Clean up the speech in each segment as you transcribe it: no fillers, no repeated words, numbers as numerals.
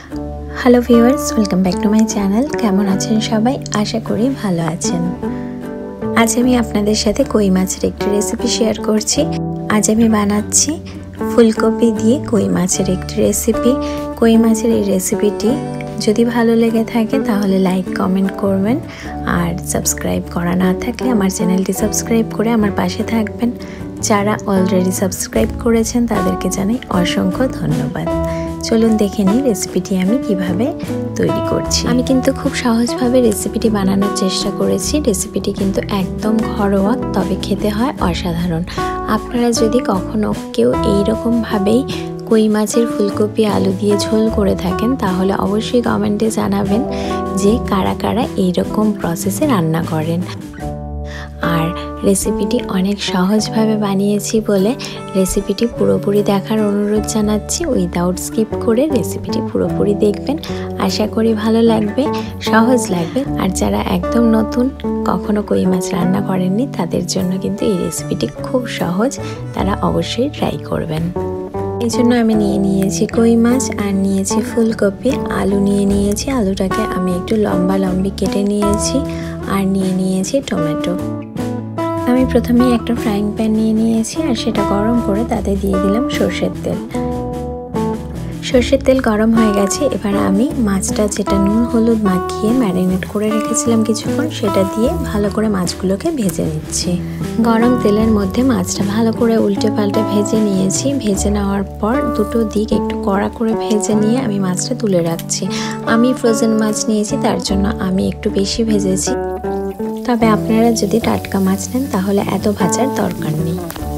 Hello viewers, welcome back to my channel. কেমন আছেন সবাই? আশা করি ভালো আছেন। আজ আমি আপনাদের সাথে কই মাছের একটি রেসিপি শেয়ার করছি। আজ আমি বানাচ্ছি ফুলকপি দিয়ে কই মাছের একটি রেসিপি। কই মাছের এই রেসিপিটি যদি ভালো লেগে থাকে তাহলে লাইক কমেন্ট করবেন, আর সাবস্ক্রাইব করা না থাকলে আমার চ্যানেলটি সাবস্ক্রাইব করে আমার পাশে থাকবেন। যারা অলরেডি সাবস্ক্রাইব করেছেন তাদেরকে জানাই অসংখ্য ধন্যবাদ। চলুন দেখে নিই রেসিপিটি আমি কিভাবে তৈরি করছি। আমি কিন্তু খুব সহজভাবে রেসিপিটি বানানোর চেষ্টা করেছি। রেসিপিটি কিন্তু একদম ঘরোয়া, তবে খেতে হয় অসাধারণ। আপনারা যদি কখনো কেউ এইরকমভাবেই কই মাছের ফুলকপি আলু দিয়ে ঝোল করে থাকেন তাহলে অবশ্যই কমেন্টে জানাবেন যে কারা কারা এইরকম প্রসেসে রান্না করেন। আর রেসিপিটি অনেক সহজভাবে বানিয়েছি বলে রেসিপিটি পুরোপুরি দেখার অনুরোধ জানাচ্ছি। উইদাউট স্কিপ করে রেসিপিটি পুরোপুরি দেখবেন, আশা করি ভালো লাগবে, সহজ লাগবে। আর যারা একদম নতুন, কখনো কই মাছ রান্না করেননি, তাদের জন্য কিন্তু এই রেসিপিটি খুব সহজ, তারা অবশ্যই ট্রাই করবেন। এই জন্য আমি নিয়েছি কই মাছ, আর নিয়েছি ফুলকপি, আলু নিয়েছি। আলুটাকে আমি একটু লম্বা কেটে নিয়েছি, আর নিয়েছি টমেটো। আমি প্রথমেই একটা ফ্রাইং প্যান নিয়েছি, আর সেটা গরম করে তাতে দিয়ে দিলাম সর্ষের তেল। সর্ষের তেল গরম হয়ে গেছে। এবার আমি মাছটা, যেটা নুন হলুদ মাখিয়ে ম্যারিনেট করে রেখেছিলাম কিছুক্ষণ, সেটা দিয়ে ভালো করে মাছগুলোকে ভেজে নিচ্ছি। গরম তেলের মধ্যে মাছটা ভালো করে উল্টে পাল্টে ভেজে নিয়েছি। ভেজে নেওয়ার পর দুটো দিক একটু কড়া করে ভেজে নিয়ে আমি মাছটা তুলে রাখছি। আমি ফ্রোজেন মাছ নিয়েছি, তার জন্য আমি একটু বেশি ভেজেছি। তবে আপনারা যদি টাটকা মাছ নেন তাহলে এত ভাজার দরকার নেই।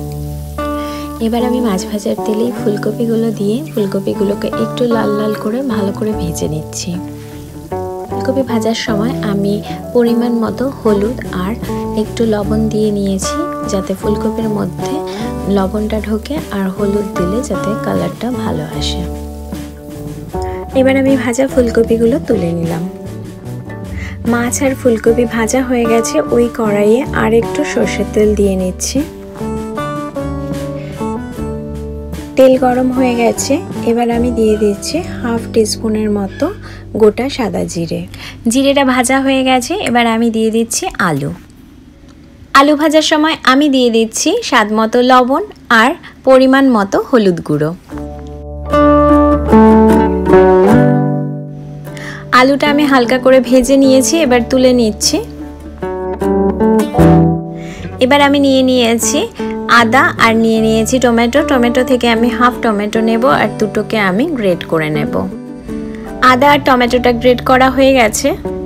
এবার আমি মাছ ভাজার তেলেই ফুলকপিগুলো দিয়ে ফুলকপিগুলোকে একটু লাল লাল করে ভালো করে ভেজে নিচ্ছি। ফুলকপি ভাজার সময় আমি পরিমাণ মতো হলুদ আর একটু লবণ দিয়ে নিয়েছি, যাতে ফুলকপির মধ্যে লবণটা ঢোকে, আর হলুদ দিলে যাতে কালারটা ভালো আসে। এবার আমি ভাজা ফুলকপিগুলো তুলে নিলাম। মাছ আর ফুলকপি ভাজা হয়ে গেছে। ওই কড়াইয়ে আর একটু সর্ষের তেল দিয়ে নিচ্ছি। তেল গরম হয়ে গেছে। এবার আমি দিয়ে দিচ্ছি হাফ টিস্পুনের মতো গোটা সাদা জিরে। জিরেটা ভাজা হয়ে গেছে। এবার আমি দিয়ে দিচ্ছি আলু। আলু ভাজার সময় আমি দিয়ে দিচ্ছি স্বাদ মতো লবণ আর পরিমাণ মতো হলুদ গুঁড়ো। আলুটা আমি হালকা করে ভেজে নিয়েছি, এবার তুলে নিচ্ছি। এবার আমি নিয়েছি আদা, আর নিয়েছি টমেটো। টমেটো থেকে আমি হাফ টমেটো নেব, আর দুটোকে আমি গ্রেট করে নেব। আদা আর টমেটোটা গ্রেট করা হয়ে গেছে।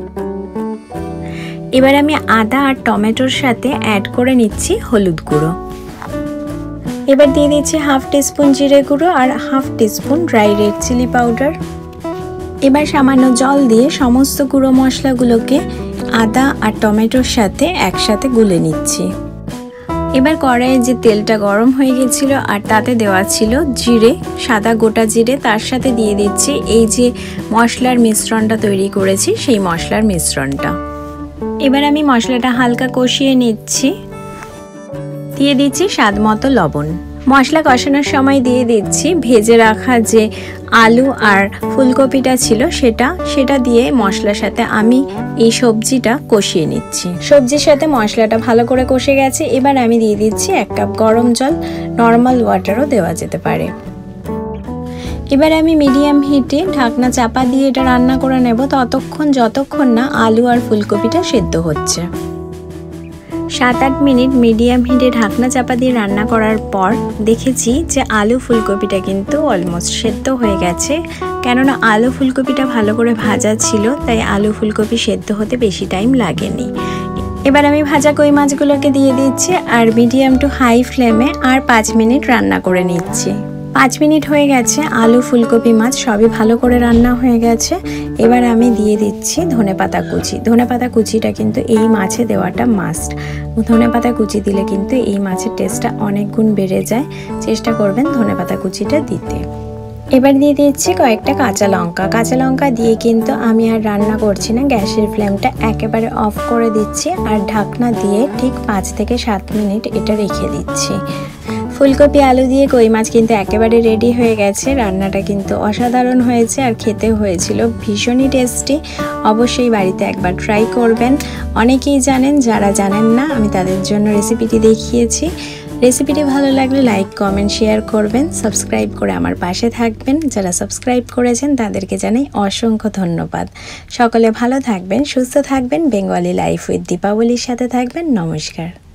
এবার আমি আদা আর টমেটোর সাথে অ্যাড করে নিচ্ছি হলুদ গুঁড়ো। এবার দিয়ে দিচ্ছি হাফ টিস্পুন জিরে গুঁড়ো আর half teaspoon dry red chilli powder. এবার সামান্য জল দিয়ে সমস্ত গুঁড়ো মশলাগুলোকে আদা আর টমেটোর সাথে একসাথে গুলে নিচ্ছি। এবার কড়াইয়ে যে তেলটা গরম হয়ে গেছিল আর তাতে দেওয়া ছিল জিরে, সাদা গোটা জিরে, তার সাথে দিয়ে দিচ্ছি এই যে মশলার মিশ্রণটা তৈরি করেছি, সেই মশলার মিশ্রণটা। এবার আমি মশলাটা হালকা কষিয়ে নিচ্ছি। দিয়ে দিচ্ছি স্বাদ মতো লবণ। মশলা কষানোর সময় দিয়ে দিচ্ছি ভেজে রাখা যে আলু আর ফুলকপিটা ছিল সেটা দিয়ে মশলার সাথে আমি এই সবজিটা কষিয়ে নিচ্ছি। সবজির সাথে মশলাটা ভালো করে কষে গেছে। এবার আমি দিয়ে দিচ্ছি 1 কাপ গরম জল, নর্মাল ওয়াটারও দেওয়া যেতে পারে। এবার আমি মিডিয়াম হিটে ঢাকনা চাপা দিয়ে এটা রান্না করে নেব ততক্ষণ যতক্ষণ না আলু আর ফুলকপিটা সেদ্ধ হচ্ছে। 7-8 মিনিট মিডিয়াম হিটে ঢাকনা চাপা দিয়ে রান্না করার পর দেখেছি যে আলু ফুলকপিটা কিন্তু অলমোস্ট সেদ্ধ হয়ে গেছে। কেননা আলু ফুলকপিটা ভালো করে ভাজা ছিল, তাই আলু ফুলকপি সেদ্ধ হতে বেশি টাইম লাগেনি। এবার আমি ভাজা কই মাছগুলোকে দিয়ে দিচ্ছি, আর মিডিয়াম টু হাই ফ্লেমে আর 5 মিনিট রান্না করে নিচ্ছি। 5 মিনিট হয়ে গেছে। আলু ফুলকপি মাছ সবই ভালো করে রান্না হয়ে গেছে। এবার আমি দিয়ে দিচ্ছি ধনেপাতা কুচি। ধনেপাতা কুচিটা কিন্তু এই মাছে দেওয়াটা মাস্ট। ধনেপাতা কুচি দিলে কিন্তু এই মাছের টেস্টটা অনেক গুণ বেড়ে যায়। চেষ্টা করবেন ধনেপাতা কুচিটা দিতে। এবার দিয়ে দিচ্ছি কয়েকটা কাঁচা লঙ্কা। কাঁচা লঙ্কা দিয়ে কিন্তু আমি আর রান্না করছি না, গ্যাসের ফ্লেমটা একেবারে অফ করে দিচ্ছি, আর ঢাকনা দিয়ে ঠিক 5 থেকে 7 মিনিট এটা রেখে দিচ্ছি। ফুলকপি আলু দিয়ে কই মাছ কিন্তু একেবারে রেডি হয়ে গেছে। রান্নাটা কিন্তু অসাধারণ হয়েছে আর খেতে হয়েছিল ভীষণই টেস্টি। অবশ্যই বাড়িতে একবার ট্রাই করবেন। অনেকেই জানেন, যারা জানেন না আমি তাদের জন্য রেসিপিটি দেখিয়েছি। রেসিপিটি ভালো লাগলে লাইক, কমেন্ট, শেয়ার করবেন। সাবস্ক্রাইব করে আমার পাশে থাকবেন। যারা সাবস্ক্রাইব করেছেন তাদেরকে জানাই অসংখ্য ধন্যবাদ। সকলে ভালো থাকবেন, সুস্থ থাকবেন। বেঙ্গলি লাইফ উইথ দীপাবলির সাথে থাকবেন। নমস্কার।